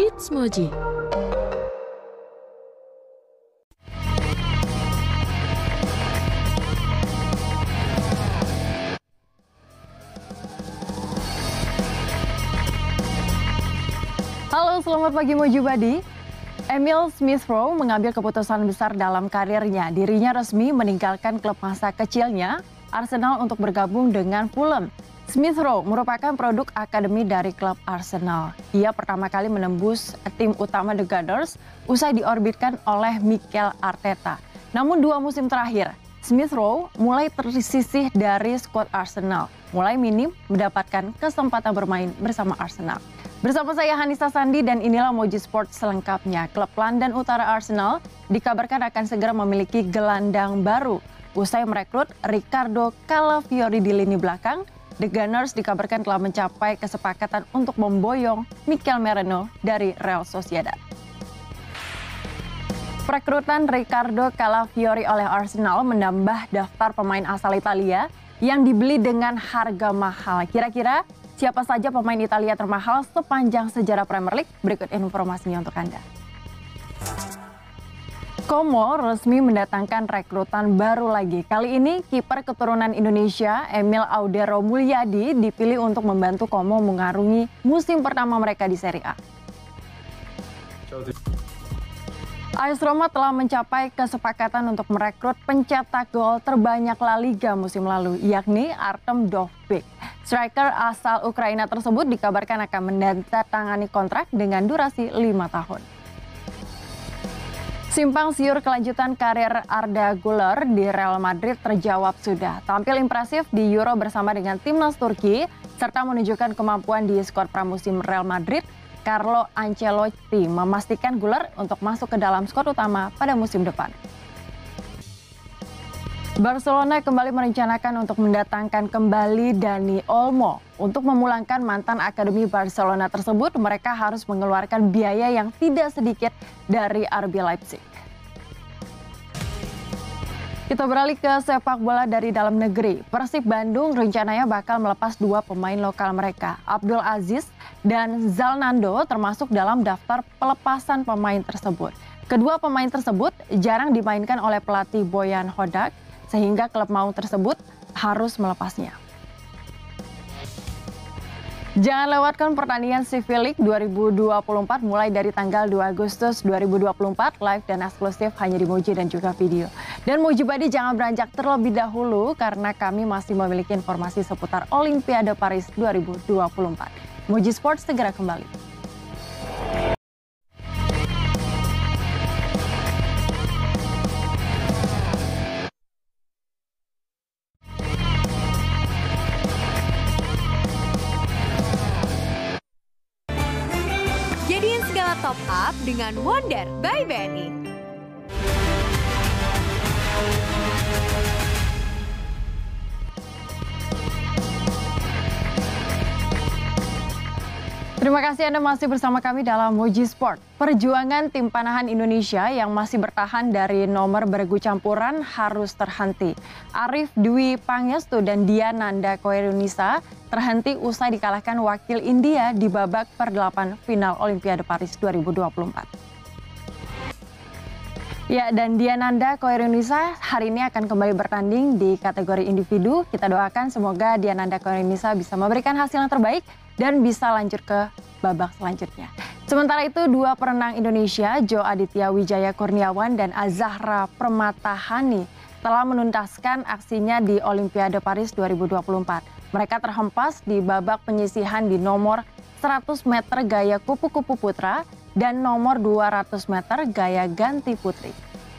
It's Moji. Halo, selamat pagi Moji Badi. Emil Smith Rowe mengambil keputusan besar dalam karirnya. Dirinya resmi meninggalkan klub masa kecilnya, Arsenal, untuk bergabung dengan Fulham. Smith Rowe merupakan produk akademi dari klub Arsenal. Ia pertama kali menembus tim utama The Gunners usai diorbitkan oleh Mikel Arteta. Namun 2 musim terakhir, Smith Rowe mulai tersisih dari skuad Arsenal. Mulai minim mendapatkan kesempatan bermain bersama Arsenal. Bersama saya Hanisa Sandi dan inilah Moji Sport selengkapnya. Klub London Utara Arsenal dikabarkan akan segera memiliki gelandang baru. Usai merekrut Riccardo Calafiori di lini belakang, The Gunners dikabarkan telah mencapai kesepakatan untuk memboyong Mikel Merino dari Real Sociedad. Perekrutan Riccardo Calafiori oleh Arsenal menambah daftar pemain asal Italia yang dibeli dengan harga mahal. Kira-kira siapa saja pemain Italia termahal sepanjang sejarah Premier League? Berikut informasinya untuk Anda. Como resmi mendatangkan rekrutan baru lagi. Kali ini kiper keturunan Indonesia Emil Audero Mulyadi dipilih untuk membantu Como mengarungi musim pertama mereka di Serie A. AS Roma telah mencapai kesepakatan untuk merekrut pencetak gol terbanyak La Liga musim lalu, yakni Artem Dovbyk. Striker asal Ukraina tersebut dikabarkan akan menandatangani kontrak dengan durasi 5 tahun. Simpang siur kelanjutan karir Arda Güler di Real Madrid terjawab sudah. Tampil impresif di Euro bersama dengan timnas Turki, serta menunjukkan kemampuan di skuad pramusim Real Madrid, Carlo Ancelotti memastikan Güler untuk masuk ke dalam skuad utama pada musim depan. Barcelona kembali merencanakan untuk mendatangkan kembali Dani Olmo. Untuk memulangkan mantan akademi Barcelona tersebut, mereka harus mengeluarkan biaya yang tidak sedikit dari RB Leipzig. Kita beralih ke sepak bola dari dalam negeri. Persib Bandung rencananya bakal melepas 2 pemain lokal mereka, Abdul Aziz dan Zalnando, termasuk dalam daftar pelepasan pemain tersebut. Kedua pemain tersebut jarang dimainkan oleh pelatih Boyan Hodak, sehingga klub maung tersebut harus melepasnya. Jangan lewatkan pertandingan Civil League 2024 mulai dari tanggal 2 Agustus 2024, live dan eksklusif hanya di Moji dan juga video. Dan Moji Badi jangan beranjak terlebih dahulu karena kami masih memiliki informasi seputar Olimpiade Paris 2024. Moji Sports segera kembali. Jadiin segala top up dengan Wonder by BNI. Terima kasih Anda masih bersama kami dalam Moji Sport. Perjuangan tim panahan Indonesia yang masih bertahan dari nomor beregu campuran harus terhenti. Arif Dwi Pangestu dan Diananda Koirunisa terhenti usai dikalahkan wakil India di babak per-8 final Olimpiade Paris 2024. Ya, dan Diananda Koirunisa hari ini akan kembali bertanding di kategori individu. Kita doakan semoga Diananda Koirunisa bisa memberikan hasil yang terbaik dan bisa lanjut ke babak selanjutnya. Sementara itu, 2 perenang Indonesia, Jo Aditya Wijaya Kurniawan dan Azahra Permatahani, telah menuntaskan aksinya di Olimpiade Paris 2024. Mereka terhempas di babak penyisihan di nomor 100 meter gaya kupu-kupu putra dan nomor 200 meter gaya ganti putri.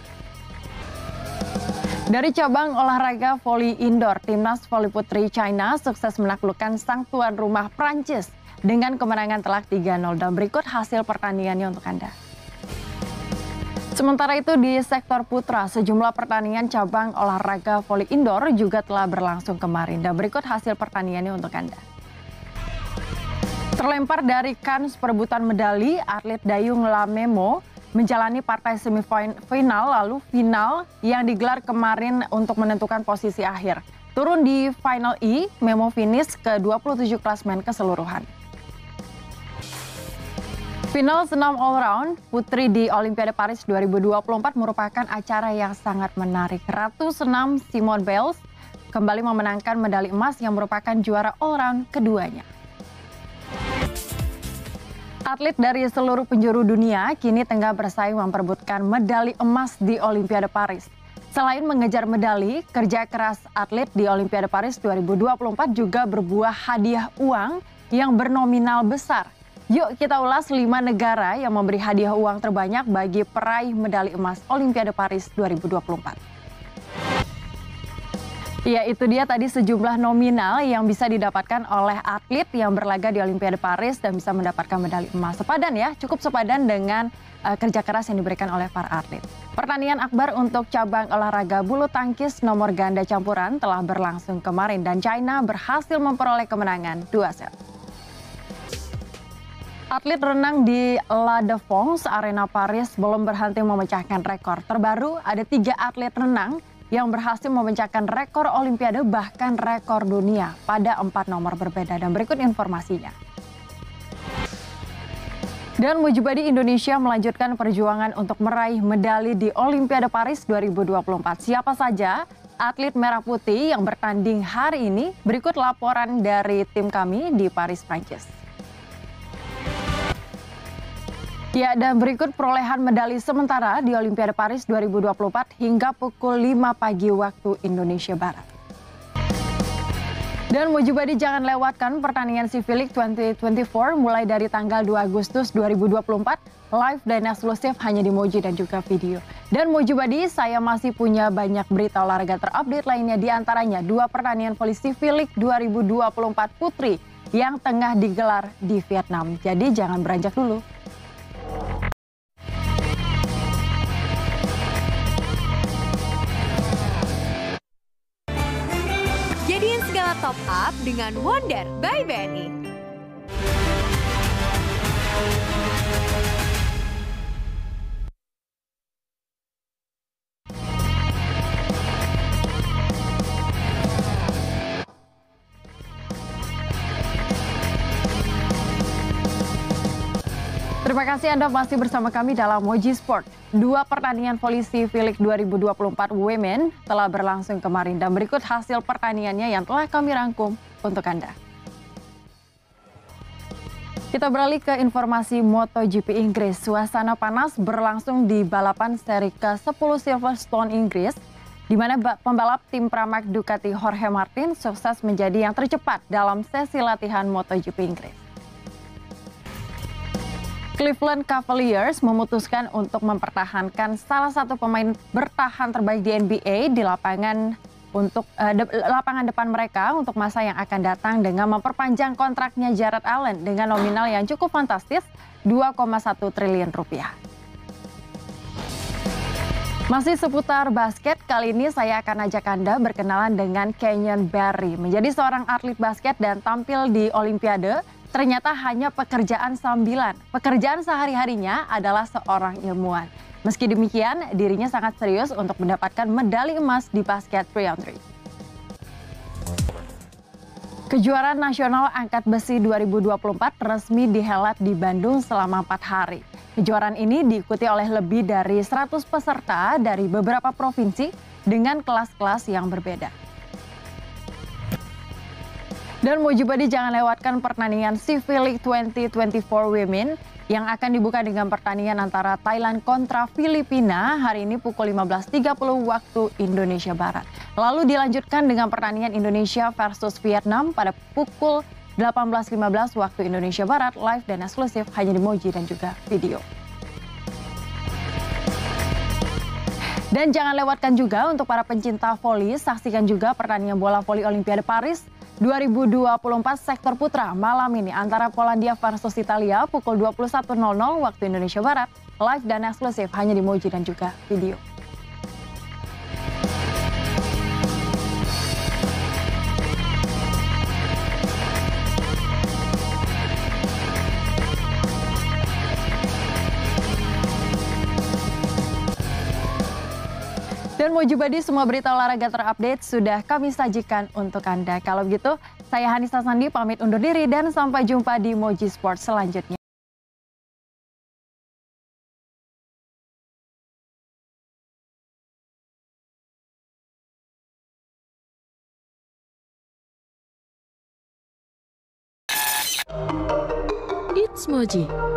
Dari cabang olahraga voli indoor, timnas voli putri China sukses menaklukkan sang tuan rumah Prancis dengan kemenangan telak 3-0. Dan berikut hasil pertandingannya untuk Anda. Sementara itu di sektor putra, sejumlah pertandingan cabang olahraga voli indoor juga telah berlangsung kemarin. Dan berikut hasil pertandingannya untuk Anda. Terlempar dari kans perebutan medali, atlet Dayung Lamemo menjalani partai semifinal lalu final yang digelar kemarin untuk menentukan posisi akhir. Turun di final E, Memo finish ke 27 klasmen keseluruhan. Final senam all-round putri di Olimpiade Paris 2024 merupakan acara yang sangat menarik. Ratu senam Simone Biles kembali memenangkan medali emas yang merupakan juara all-round keduanya. Atlet dari seluruh penjuru dunia kini tengah bersaing memperebutkan medali emas di Olimpiade Paris. Selain mengejar medali, kerja keras atlet di Olimpiade Paris 2024 juga berbuah hadiah uang yang bernominal besar. Yuk kita ulas 5 negara yang memberi hadiah uang terbanyak bagi peraih medali emas Olimpiade Paris 2024. Ya, itu dia tadi sejumlah nominal yang bisa didapatkan oleh atlet yang berlaga di Olimpiade Paris dan bisa mendapatkan medali emas. Sepadan ya, cukup sepadan dengan kerja keras yang diberikan oleh para atlet. Pertandingan akbar untuk cabang olahraga bulu tangkis nomor ganda campuran telah berlangsung kemarin dan China berhasil memperoleh kemenangan 2-set. Atlet renang di La Défense Arena Paris belum berhenti memecahkan rekor. Terbaru ada 3 atlet renang yang berhasil memecahkan rekor Olimpiade bahkan rekor dunia pada 4 nomor berbeda. Dan berikut informasinya. Dan Mujibadi Indonesia melanjutkan perjuangan untuk meraih medali di Olimpiade Paris 2024. Siapa saja atlet merah putih yang bertanding hari ini? Berikut laporan dari tim kami di Paris, Prancis. Ya, dan berikut perolehan medali sementara di Olimpiade Paris 2024 hingga pukul 5 pagi waktu Indonesia Barat. Dan Mujibadi jangan lewatkan pertandingan Civilik 2024 mulai dari tanggal 2 Agustus 2024 live dan eksklusif hanya di Moji dan juga video. Dan Mujibadi, saya masih punya banyak berita olahraga terupdate lainnya, di antaranya 2 pertandingan voli Civilik 2024 putri yang tengah digelar di Vietnam. Jadi jangan beranjak dulu. Jadiin segala top up dengan Wonder by BNI. Terima kasih Anda masih bersama kami dalam Moji Sport. 2 pertandingan voli Civilik 2024 Women telah berlangsung kemarin dan berikut hasil pertandingannya yang telah kami rangkum untuk Anda. Kita beralih ke informasi MotoGP Inggris. Suasana panas berlangsung di balapan seri ke-10 Silverstone Inggris, di mana pembalap tim Pramac Ducati Jorge Martin sukses menjadi yang tercepat dalam sesi latihan MotoGP Inggris. Cleveland Cavaliers memutuskan untuk mempertahankan salah satu pemain bertahan terbaik di NBA di lapangan depan mereka untuk masa yang akan datang dengan memperpanjang kontraknya Jarrett Allen dengan nominal yang cukup fantastis 2,1 triliun rupiah. Masih seputar basket, kali ini saya akan ajak Anda berkenalan dengan Canyon Barry. Menjadi seorang atlet basket dan tampil di Olimpiade ternyata hanya pekerjaan sambilan. Pekerjaan sehari-harinya adalah seorang ilmuwan. Meski demikian, dirinya sangat serius untuk mendapatkan medali emas di basket 3-on-3. Kejuaraan nasional angkat besi 2024 resmi dihelat di Bandung selama 4 hari. Kejuaraan ini diikuti oleh lebih dari 100 peserta dari beberapa provinsi dengan kelas-kelas yang berbeda. Dan Mujibadi jangan lewatkan pertandingan Civilik 2024 Women yang akan dibuka dengan pertandingan antara Thailand kontra Filipina hari ini pukul 15.30 waktu Indonesia Barat. Lalu dilanjutkan dengan pertandingan Indonesia versus Vietnam pada pukul 18.15 waktu Indonesia Barat, live dan eksklusif hanya di Moji dan juga video. Dan jangan lewatkan juga untuk para pencinta voli, saksikan juga pertandingan bola voli Olimpiade Paris 2024 sektor putra malam ini antara Polandia versus Italia pukul 21.00 waktu Indonesia Barat, live dan eksklusif hanya di Moji dan juga video. Dan Mujibadi, semua berita olahraga terupdate sudah kami sajikan untuk Anda. Kalau begitu, saya Hanisa Sandi pamit undur diri dan sampai jumpa di Moji Sport selanjutnya. It's Moji.